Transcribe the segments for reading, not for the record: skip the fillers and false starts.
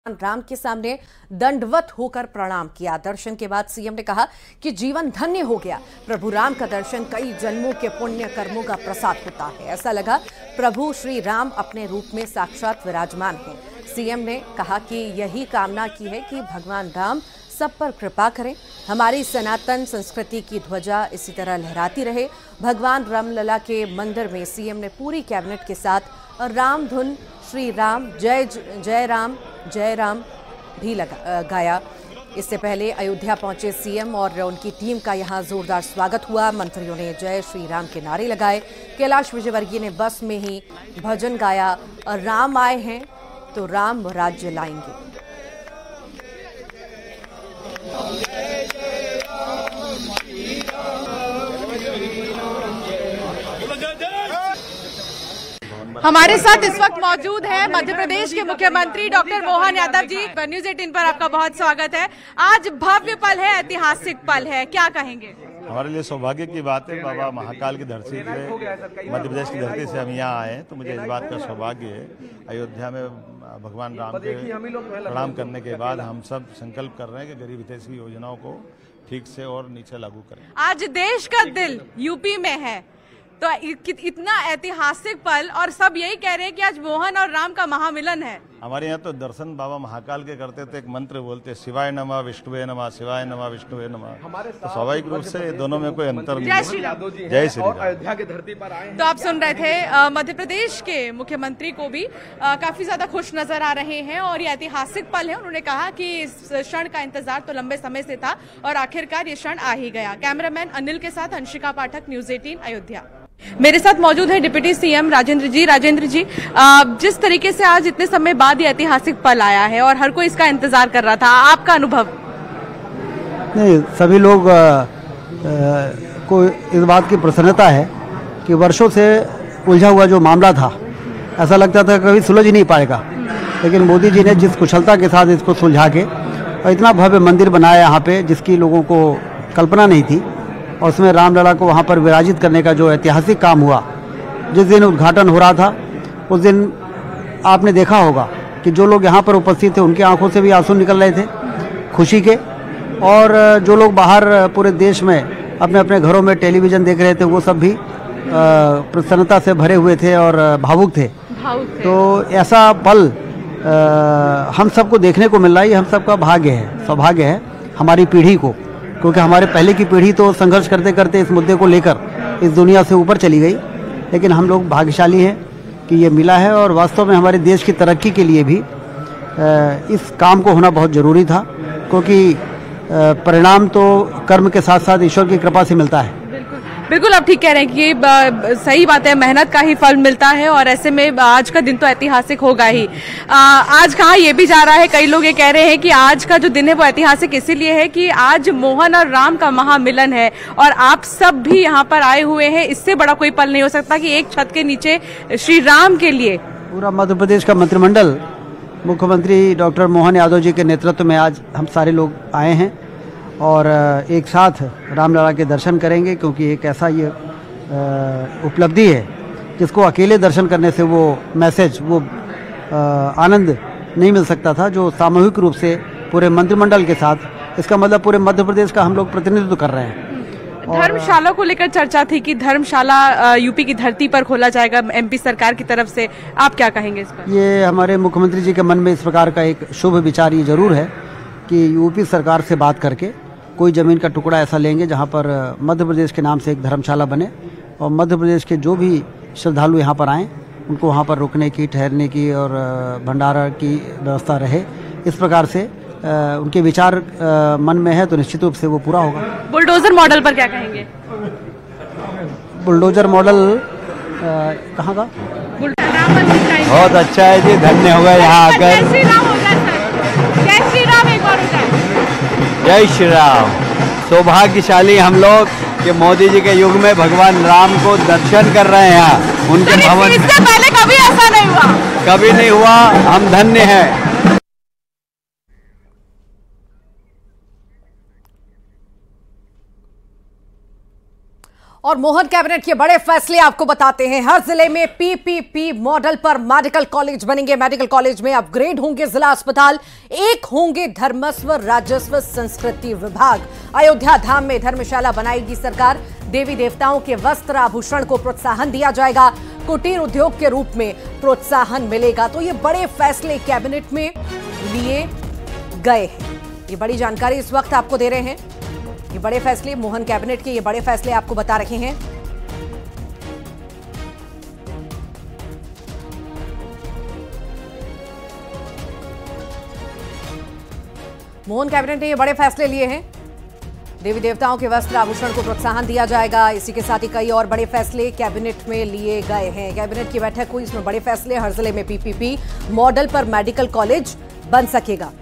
राम के सामने दंडवत होकर प्रणाम किया। दर्शन के बाद सीएम ने कहा कि जीवन धन्य हो गया। प्रभु राम का दर्शन कई जन्मों के पुण्य कर्मों का प्रसाद होता है। ऐसा लगा प्रभु श्री राम अपने रूप में साक्षात विराजमान हैं। सीएम ने कहा कि यही कामना की है कि भगवान राम सब पर कृपा करें, हमारी सनातन संस्कृति की ध्वजा इसी तरह लहराती रहे। भगवान रामलला के मंदिर में सीएम ने पूरी कैबिनेट के साथ राम धुन श्री राम जय जय राम भी गाया। इससे पहले अयोध्या पहुंचे सीएम और उनकी टीम का यहां जोरदार स्वागत हुआ। मंत्रियों ने जय श्री राम के नारे लगाए। कैलाश विजयवर्गीय ने बस में ही भजन गाया, राम आए हैं तो राम राज्य लाएंगे। हमारे साथ इस वक्त मौजूद है मध्य प्रदेश के मुख्यमंत्री डॉक्टर मोहन यादव जी। न्यूज़ 18 पर आपका बहुत स्वागत है। आज भव्य पल है, ऐतिहासिक पल है, क्या कहेंगे? हमारे लिए सौभाग्य की बात है, बाबा महाकाल की धरती से, मध्य प्रदेश की धरती से हम यहाँ आए हैं, तो मुझे इस बात का सौभाग्य है। अयोध्या में भगवान राम के प्रणाम करने के बाद हम सब संकल्प कर रहे हैं कि गरीब हितैषी योजनाओं को ठीक से और नीचे लागू करें। आज देश का दिल यूपी में है, तो इतना ऐतिहासिक पल, और सब यही कह रहे हैं कि आज मोहन और राम का महामिलन है। हमारे यहाँ तो दर्शन बाबा महाकाल के करते थे, एक मंत्र बोलते शिवाय नमः विष्णुवे नमः, शिवाय नमः विष्णुवे नमः। तो स्वाभाविक रूप से दोनों में कोई अंतर नहीं। जय श्री राम। जय श्री राम। अयोध्या की धरती पर आए। तो आप सुन रहे थे मध्य प्रदेश के मुख्यमंत्री को भी काफी ज्यादा खुश नजर आ रहे हैं और ये ऐतिहासिक पल है। उन्होंने कहा कि इस क्षण का इंतजार तो लंबे समय से था और आखिरकार ये क्षण आ ही गया। कैमरामैन अनिल के साथ अंशिका पाठक, न्यूज़ 18 अयोध्या। मेरे साथ मौजूद है डिप्टी सीएम राजेंद्र जी। राजेंद्र जी, जिस तरीके से आज इतने समय बाद ये ऐतिहासिक पल आया है और हर कोई इसका इंतजार कर रहा था, आपका अनुभव? नहीं, सभी लोग को इस बात की प्रसन्नता है कि वर्षों से उलझा हुआ जो मामला था, ऐसा लगता था कभी सुलझ ही नहीं पाएगा, लेकिन मोदी जी ने जिस कुशलता के साथ इसको सुलझा के और इतना भव्य मंदिर बनाया यहाँ पे, जिसकी लोगों को कल्पना नहीं थी, और उसमें रामलला को वहाँ पर विराजित करने का जो ऐतिहासिक काम हुआ। जिस दिन उद्घाटन हो रहा था उस दिन आपने देखा होगा कि जो लोग यहाँ पर उपस्थित थे उनकी आंखों से भी आंसू निकल रहे थे खुशी के, और जो लोग बाहर पूरे देश में अपने अपने घरों में टेलीविज़न देख रहे थे वो सब भी प्रसन्नता से भरे हुए थे और भावुक थे। तो ऐसा पल हम सबको देखने को मिल रहा है। ये हम सबका भाग्य है, सौभाग्य है हमारी पीढ़ी को, क्योंकि हमारे पहले की पीढ़ी तो संघर्ष करते करते इस मुद्दे को लेकर इस दुनिया से ऊपर चली गई, लेकिन हम लोग भाग्यशाली हैं कि ये मिला है। और वास्तव में हमारे देश की तरक्की के लिए भी इस काम को होना बहुत ज़रूरी था, क्योंकि परिणाम तो कर्म के साथ साथ ईश्वर की कृपा से मिलता है। बिल्कुल आप ठीक कह रहे हैं कि सही बात है, मेहनत का ही फल मिलता है, और ऐसे में आज का दिन तो ऐतिहासिक होगा ही। आज कहा ये भी जा रहा है, कई लोग ये कह रहे हैं कि आज का जो दिन है वो ऐतिहासिक इसीलिए है कि आज मोहन और राम का महामिलन है, और आप सब भी यहाँ पर आए हुए हैं। इससे बड़ा कोई पल नहीं हो सकता कि एक छत के नीचे श्री राम के लिए पूरा मध्य प्रदेश का मंत्रिमंडल मुख्यमंत्री डॉक्टर मोहन यादव जी के नेतृत्व में आज हम सारे लोग आए हैं और एक साथ रामलला के दर्शन करेंगे, क्योंकि एक ऐसा ये उपलब्धि है जिसको अकेले दर्शन करने से वो मैसेज, वो आनंद नहीं मिल सकता था, जो सामूहिक रूप से पूरे मंत्रिमंडल के साथ, इसका मतलब पूरे मध्य प्रदेश का हम लोग प्रतिनिधित्व कर रहे हैं। धर्मशाला को लेकर चर्चा थी कि धर्मशाला यूपी की धरती पर खोला जाएगा एमपी सरकार की तरफ से, आप क्या कहेंगे इस पर? ये हमारे मुख्यमंत्री जी के मन में इस प्रकार का एक शुभ विचार ये जरूर है कि यूपी सरकार से बात करके कोई ज़मीन का टुकड़ा ऐसा लेंगे जहां पर मध्य प्रदेश के नाम से एक धर्मशाला बने, और मध्य प्रदेश के जो भी श्रद्धालु यहां पर आएँ उनको वहां पर रुकने की, ठहरने की और भंडारा की व्यवस्था रहे। इस प्रकार से उनके विचार मन में है तो निश्चित रूप से वो पूरा होगा। बुलडोजर मॉडल पर क्या कहेंगे? बुलडोजर मॉडल कहाँ का? बहुत अच्छा है जी, धन्य हो गए यहाँ आकर। जय श्री राम हो जाए सर, जय श्री राम एक बार हो जाए। जय श्री राम। सौभाग्यशाली हम लोग कि मोदी जी के युग में भगवान राम को दर्शन कर रहे हैं उनके भवन। इससे पहले कभी ऐसा नहीं हुआ, कभी नहीं हुआ, हम धन्य हैं। और मोहन कैबिनेट के बड़े फैसले आपको बताते हैं। हर जिले में पीपीपी मॉडल पर मेडिकल कॉलेज बनेंगे। मेडिकल कॉलेज में अपग्रेड होंगे जिला अस्पताल, एक होंगे धर्मस्व राजस्व संस्कृति विभाग। अयोध्या धाम में धर्मशाला बनाएगी सरकार। देवी देवताओं के वस्त्र आभूषण को प्रोत्साहन दिया जाएगा। कुटीर उद्योग के रूप में प्रोत्साहन मिलेगा। तो ये बड़े फैसले कैबिनेट में लिए गए हैं। ये बड़ी जानकारी इस वक्त आपको दे रहे हैं। ये बड़े फैसले, मोहन कैबिनेट के ये बड़े फैसले आपको बता रहे हैं। मोहन कैबिनेट ने ये बड़े फैसले लिए हैं। देवी देवताओं के वस्त्र आभूषण को प्रोत्साहन दिया जाएगा। इसी के साथ ही कई और बड़े फैसले कैबिनेट में लिए गए हैं। कैबिनेट की बैठक हुई, इसमें बड़े फैसले। हर जिले में पीपीपी मॉडल पर मेडिकल कॉलेज बन सकेगा।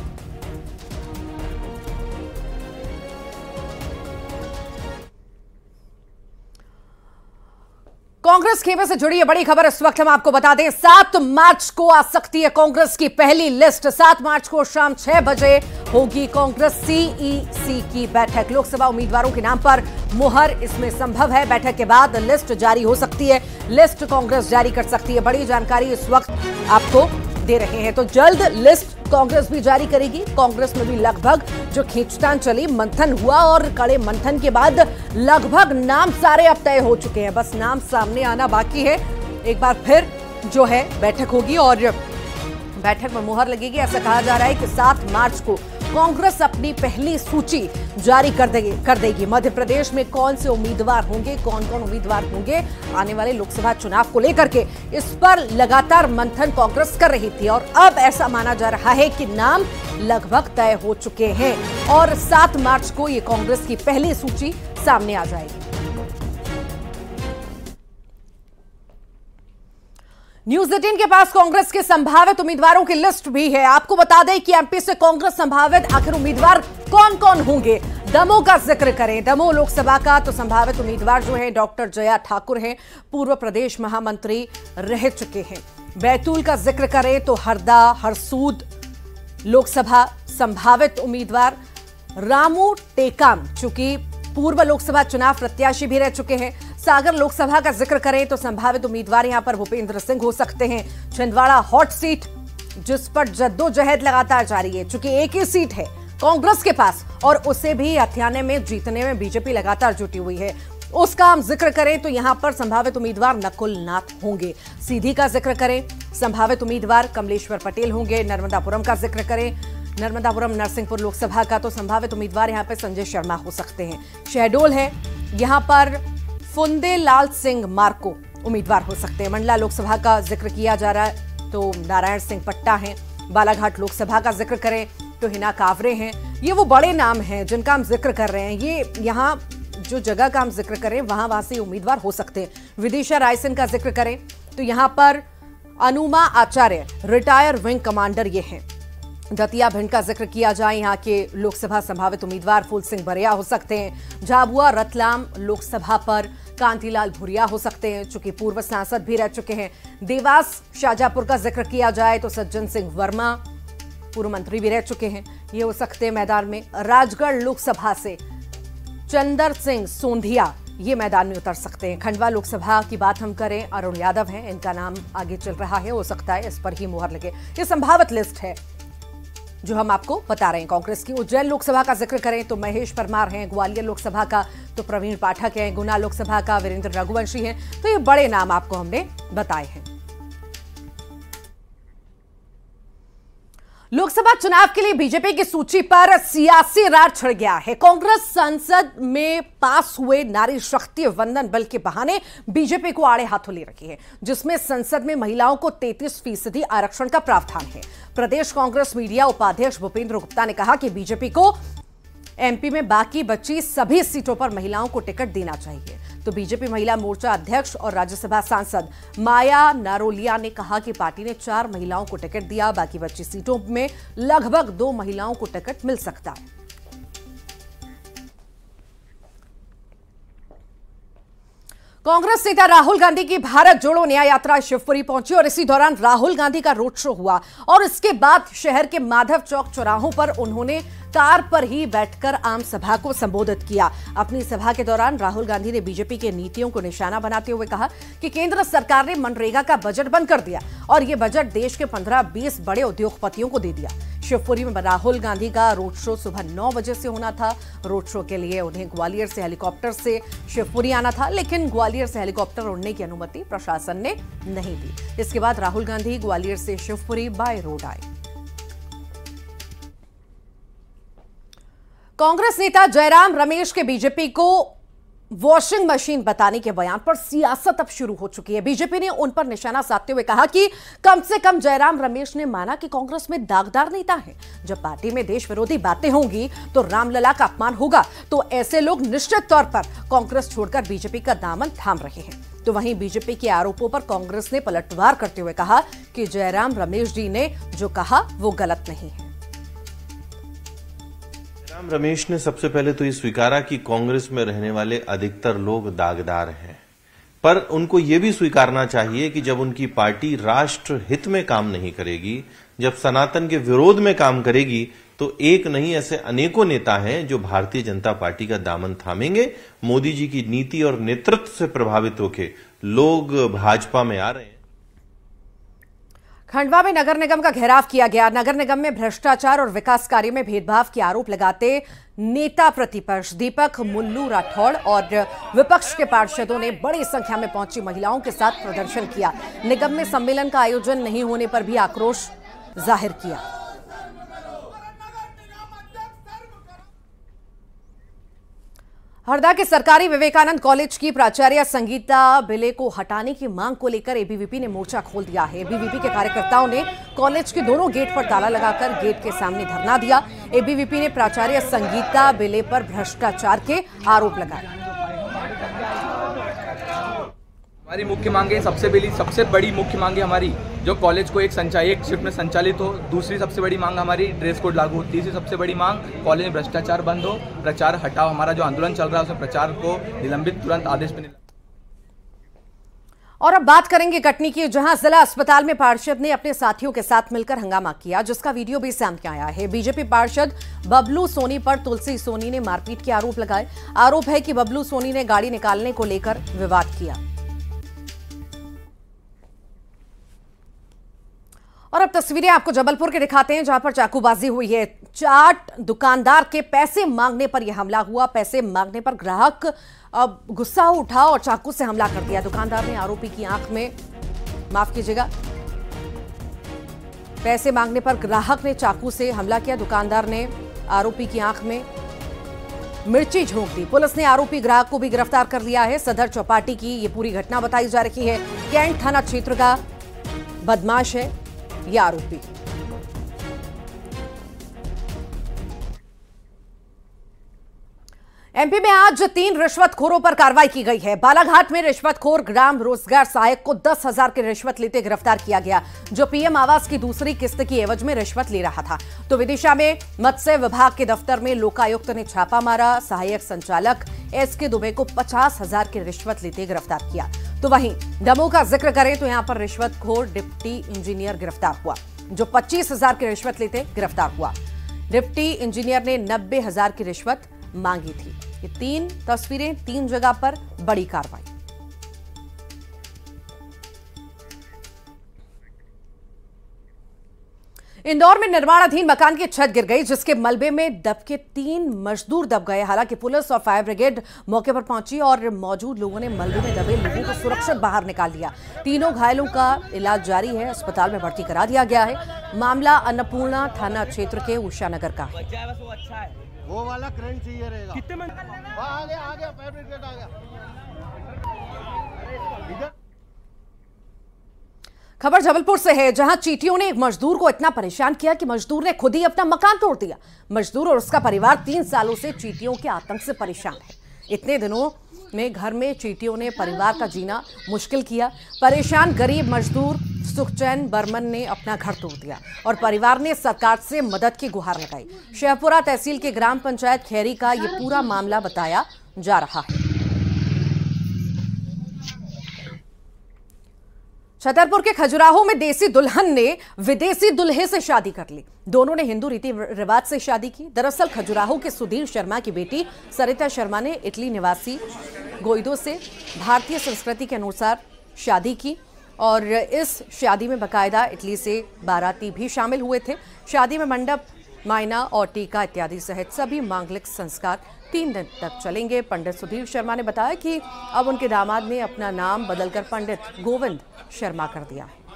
कांग्रेस खेमे से जुड़ी ये बड़ी खबर इस वक्त हम आपको बता दें। 7 मार्च को आ सकती है कांग्रेस की पहली लिस्ट। 7 मार्च को शाम 6 बजे होगी कांग्रेस सीईसी की बैठक। लोकसभा उम्मीदवारों के नाम पर मुहर इसमें संभव है। बैठक के बाद लिस्ट जारी हो सकती है। लिस्ट कांग्रेस जारी कर सकती है। बड़ी जानकारी इस वक्त आपको दे रहे हैं। तो जल्द लिस्ट कांग्रेस भी जारी करेगी। कांग्रेस में भी लगभग जो खींचतान चली, मंथन हुआ और कड़े मंथन के बाद लगभग नाम सारे अब तय हो चुके हैं। बस नाम सामने आना बाकी है। एक बार फिर जो है बैठक होगी और बैठक में मुहर लगेगी। ऐसा कहा जा रहा है कि 7 मार्च को कांग्रेस अपनी पहली सूची जारी कर देगी। मध्य प्रदेश में कौन से उम्मीदवार होंगे, कौन कौन उम्मीदवार होंगे आने वाले लोकसभा चुनाव को लेकर के, इस पर लगातार मंथन कांग्रेस कर रही थी और अब ऐसा माना जा रहा है कि नाम लगभग तय हो चुके हैं और 7 मार्च को ये कांग्रेस की पहली सूची सामने आ जाएगी। न्यूज 18 के पास कांग्रेस के संभावित उम्मीदवारों की लिस्ट भी है। आपको बता दें कि एमपी से कांग्रेस संभावित आखिर उम्मीदवार कौन कौन होंगे। दमोह का जिक्र करें, दमोह लोकसभा का तो संभावित उम्मीदवार जो है डॉक्टर जया ठाकुर हैं, पूर्व प्रदेश महामंत्री रह चुके हैं। बैतूल का जिक्र करें तो हरदा हरसूद लोकसभा संभावित उम्मीदवार रामू टेकाम, चूंकि पूर्व लोकसभा चुनाव प्रत्याशी भी रह चुके हैं। सागर लोकसभा का जिक्र करें तो संभावित उम्मीदवार यहां पर भूपेंद्र सिंह हो सकते हैं। छिंदवाड़ा हॉट सीट जिस पर जद्दोजहद लगातार जारी है, चूंकि एक ही सीट है कांग्रेस के पास और उसे भी हथियाने में जीतने में बीजेपी लगातार जुटी हुई है। उसका हम जिक्र करें तो यहां पर संभावित उम्मीदवार नकुल नाथ होंगे। सीधी का जिक्र करें, संभावित उम्मीदवार कमलेश्वर पटेल होंगे। नर्मदापुरम का जिक्र करें, नर्मदापुरम नरसिंहपुर लोकसभा का तो संभावित उम्मीदवार यहां पर संजय शर्मा हो सकते हैं। शहडोल है, यहां पर फुंदे लाल सिंह मार्को उम्मीदवार हो सकते हैं। मंडला लोकसभा का जिक्र किया जा रहा है तो नारायण सिंह पट्टा हैं। बालाघाट लोकसभा का जिक्र करें तो हिना कावरे हैं। ये वो बड़े नाम हैं जिनका हम जिक्र कर रहे हैं। ये यहाँ जो जगह का हम जिक्र करें वहां से उम्मीदवार हो सकते हैं। विदिशा रायसन का जिक्र करें तो यहां पर अनुमा आचार्य रिटायर विंग कमांडर ये हैं। दतिया भिंड का जिक्र किया जाए, यहाँ के लोकसभा संभावित उम्मीदवार फूल सिंह बरिया हो सकते हैं। झाबुआ रतलाम लोकसभा पर कांतिलाल भूरिया हो सकते हैं, चूंकि पूर्व सांसद भी रह चुके हैं। देवास शाहजहांपुर का जिक्र किया जाए तो सज्जन सिंह वर्मा पूर्व मंत्री भी रह चुके हैं, ये हो सकते हैं मैदान में। राजगढ़ लोकसभा से चंदर सिंह सोंधिया ये मैदान में उतर सकते हैं। खंडवा लोकसभा की बात हम करें, अरुण यादव हैं, इनका नाम आगे चल रहा है, हो सकता है इस पर ही मुहर लगे। ये संभावित लिस्ट है जो हम आपको बता रहे हैं कांग्रेस की। उज्जैन लोकसभा का जिक्र करें तो महेश परमार हैं। ग्वालियर लोकसभा का तो प्रवीण पाठक हैं। गुना लोकसभा का वीरेंद्र रघुवंशी हैं। तो ये बड़े नाम आपको हमने बताए हैं। लोकसभा चुनाव के लिए बीजेपी की सूची पर सियासी रार छिड़ गया है। कांग्रेस संसद में पास हुए नारी शक्ति वंदन बिल के बहाने बीजेपी को आड़े हाथों ले रखी है, जिसमें संसद में महिलाओं को 33% आरक्षण का प्रावधान है। प्रदेश कांग्रेस मीडिया उपाध्यक्ष भूपेंद्र गुप्ता ने कहा कि बीजेपी को एमपी में बाकी बची सभी सीटों पर महिलाओं को टिकट देना चाहिए। तो बीजेपी महिला मोर्चा अध्यक्ष और राज्यसभा सांसद माया नारोलिया ने कहा कि पार्टी ने 4 महिलाओं को टिकट दिया, बाकी बची सीटों में लगभग 2 महिलाओं को टिकट मिल सकता है। कांग्रेस नेता राहुल गांधी की भारत जोड़ो न्याय यात्रा शिवपुरी पहुंची और इसी दौरान राहुल गांधी का रोड शो हुआ और इसके बाद शहर के माधव चौक चौराहों पर उन्होंने कार पर ही बैठकर आम सभा को संबोधित किया। अपनी सभा के दौरान राहुल गांधी ने बीजेपी के नीतियों को निशाना बनाते हुए कहा कि केंद्र सरकार ने मनरेगा का बजट बंद कर दिया और यह बजट देश के 15-20 बड़े उद्योगपतियों को दे दिया। शिवपुरी में राहुल गांधी का रोड शो सुबह 9 बजे से होना था। रोड शो के लिए उन्हें ग्वालियर से हेलीकॉप्टर से शिवपुरी आना था, लेकिन ग्वालियर से हेलीकॉप्टर उड़ने की अनुमति प्रशासन ने नहीं दी। इसके बाद राहुल गांधी ग्वालियर से शिवपुरी बाय रोड आए। कांग्रेस नेता जयराम रमेश के बीजेपी को वॉशिंग मशीन बताने के बयान पर सियासत अब शुरू हो चुकी है। बीजेपी ने उन पर निशाना साधते हुए कहा कि कम से कम जयराम रमेश ने माना कि कांग्रेस में दागदार नेता है। जब पार्टी में देश विरोधी बातें होंगी तो रामलला का अपमान होगा, तो ऐसे लोग निश्चित तौर पर कांग्रेस छोड़कर बीजेपी का दामन थाम रहे हैं। तो वहीं बीजेपी के आरोपों पर कांग्रेस ने पलटवार करते हुए कहा कि जयराम रमेश जी ने जो कहा वो गलत नहीं है। जयराम रमेश ने सबसे पहले तो ये स्वीकारा कि कांग्रेस में रहने वाले अधिकतर लोग दागदार हैं, पर उनको ये भी स्वीकारना चाहिए कि जब उनकी पार्टी राष्ट्र हित में काम नहीं करेगी, जब सनातन के विरोध में काम करेगी, तो एक नहीं ऐसे अनेकों नेता हैं जो भारतीय जनता पार्टी का दामन थामेंगे। मोदी जी की नीति और नेतृत्व से प्रभावित होकर लोग भाजपा में आ रहे हैं। खंडवा में नगर निगम का घेराव किया गया। नगर निगम में भ्रष्टाचार और विकास कार्य में भेदभाव के आरोप लगाते नेता प्रतिपक्ष दीपक मुल्लू राठौड़ और विपक्ष के पार्षदों ने बड़ी संख्या में पहुंची महिलाओं के साथ प्रदर्शन किया। निगम में सम्मेलन का आयोजन नहीं होने पर भी आक्रोश जाहिर किया। हरदा के सरकारी विवेकानंद कॉलेज की प्राचार्य संगीता बिले को हटाने की मांग को लेकर एबीवीपी ने मोर्चा खोल दिया है। एबीवीपी के कार्यकर्ताओं ने कॉलेज के दोनों गेट पर ताला लगाकर गेट के सामने धरना दिया। एबीवीपी ने प्राचार्य संगीता बिले पर भ्रष्टाचार के आरोप लगाए। हमारी मुख्य मांगे सबसे बड़ी मुख्य मांगे हमारी जो कॉलेज को एक शिफ्ट में संचालित हो। दूसरी सबसे बड़ी मांग हमारी ड्रेस कोड लागू हो। तीसरी सबसे बड़ी मांग कॉलेज में भ्रष्टाचार बंद हो, प्रचार हटाओ। हमारा जो आंदोलन चल रहा है उसमें प्रचार को निलंबित तुरंत आदेश में। और अब बात करेंगे कटनी की, जहां जिला अस्पताल में पार्षद ने अपने साथियों के साथ मिलकर हंगामा किया, जिसका वीडियो भी सामने आया है। बीजेपी पार्षद बबलू सोनी पर तुलसी सोनी ने मारपीट के आरोप लगाए। आरोप है कि बबलू सोनी ने गाड़ी निकालने को लेकर विवाद किया। और अब तस्वीरें आपको जबलपुर के दिखाते हैं, जहां पर चाकूबाजी हुई है। चाट दुकानदार के पैसे मांगने पर यह हमला हुआ। पैसे मांगने पर ग्राहक अब गुस्सा उठा और चाकू से हमला कर दिया। दुकानदार ने आरोपी की आंख में, माफ कीजिएगा, पैसे मांगने पर ग्राहक ने चाकू से हमला किया। दुकानदार ने आरोपी की आंख में मिर्ची झोंक दी। पुलिस ने आरोपी ग्राहक को भी गिरफ्तार कर लिया है। सदर चौपाटी की ये पूरी घटना बताई जा रही है। कैंट थाना क्षेत्र का बदमाश है ये आरोपी। एमपी में आज 3 रिश्वतखोरों पर कार्रवाई की गई है। बालाघाट में रिश्वतखोर ग्राम रोजगार सहायक को 10,000 की रिश्वत लेते गिरफ्तार किया गया, जो पीएम आवास की दूसरी किस्त की एवज में रिश्वत ले रहा था। तो विदिशा में मत्स्य विभाग के दफ्तर में लोकायुक्त ने छापा मारा। सहायक संचालक एसके दुबे को 50,000 की रिश्वत लेते गिरफ्तार किया। तो वहीं दमोह का जिक्र करें तो यहां पर रिश्वतखोर डिप्टी इंजीनियर गिरफ्तार हुआ, जो 25,000 की रिश्वत लेते गिरफ्तार हुआ। डिप्टी इंजीनियर ने 90,000 की रिश्वत मांगी थी। ये 3 तस्वीरें 3 जगह पर बड़ी कार्रवाई। इंदौर में निर्माणाधीन मकान की छत गिर गई, जिसके मलबे में दबके 3 मजदूर दब गए। हालांकि पुलिस और फायर ब्रिगेड मौके पर पहुंची और मौजूद लोगों ने मलबे में दबे लोगों को सुरक्षित बाहर निकाल लिया। तीनों घायलों का इलाज जारी है, अस्पताल में भर्ती करा दिया गया है। मामला अन्नपूर्णा थाना क्षेत्र के उषानगर का है। वो वाला क्रेन चाहिए रहेगा। कितने मिनट? आ गया फायर ब्रिगेड आ गया। खबर जबलपुर से है, जहां चींटियों ने एक मजदूर को इतना परेशान किया कि मजदूर ने खुद ही अपना मकान तोड़ दिया। मजदूर और उसका परिवार 3 सालों से चींटियों के आतंक से परेशान है। इतने दिनों में घर में चींटियों ने परिवार का जीना मुश्किल किया। परेशान गरीब मजदूर सुखचैन बर्मन ने अपना घर तोड़ दिया और परिवार ने सरकार से मदद की गुहार लगाई। शेखपुरा तहसील के ग्राम पंचायत खैरी का ये पूरा मामला बताया जा रहा है। छतरपुर के खजुराहो में देसी दुल्हन ने विदेशी दुल्हे से शादी कर ली। दोनों ने हिंदू रीति रिवाज से शादी की। दरअसल खजुराहो के सुधीर शर्मा की बेटी सरिता शर्मा ने इटली निवासी गोइदो से भारतीय संस्कृति के अनुसार शादी की और इस शादी में बाकायदा इटली से बाराती भी शामिल हुए थे। शादी में मंडप, मायना और टीका इत्यादि सहित सभी मांगलिक संस्कार 3 दिन तक चलेंगे। पंडित सुधीर शर्मा ने बताया कि अब उनके दामाद ने अपना नाम बदलकर पंडित गोविंद शर्मा कर दिया है।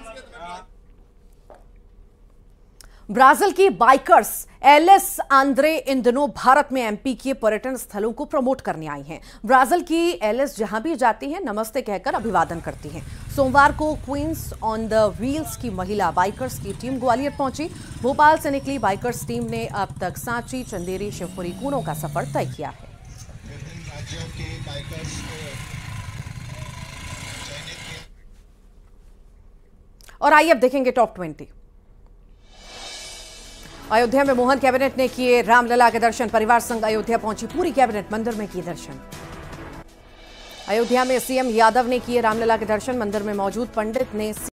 ब्राजील की बाइकर्स एलिस आंद्रे इन दिनों भारत में एमपी के पर्यटन स्थलों को प्रमोट करने आई हैं। ब्राजील की एलिस जहां भी जाती हैं नमस्ते कहकर अभिवादन करती हैं। सोमवार को क्वींस ऑन द व्हील्स की महिला बाइकर्स की टीम ग्वालियर पहुंची। भोपाल से निकली बाइकर्स टीम ने अब तक सांची, चंदेरी, शिवपुरी, कूनो का सफर तय किया है। और आइए अब देखेंगे टॉप 20। अयोध्या में मोहन कैबिनेट ने किए रामलला के दर्शन। परिवार संग अयोध्या पहुंची पूरी कैबिनेट, मंदिर में किए दर्शन। अयोध्या में सीएम यादव ने किए रामलला के दर्शन। मंदिर में मौजूद पंडित ने